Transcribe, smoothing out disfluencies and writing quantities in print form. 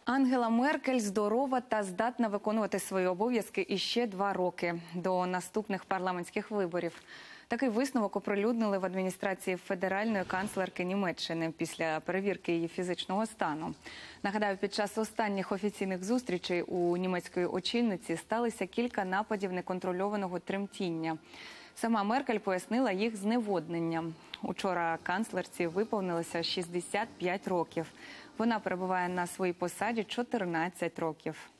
Ангела Меркель здорова та здатна виконувати свої обов'язки іще 2 роки до наступних парламентських виборів. Такий висновок оприлюднили в адміністрації федеральної канцлерки Німеччини після перевірки її фізичного стану. Нагадаю, під час останніх офіційних зустрічей у німецької очільниці сталося кілька нападів неконтрольованого тремтіння. Сама Меркель пояснила їх зневодненням. Учора канцлерці виповнилося 65 років. Вона перебуває на своїй посаді 14 років.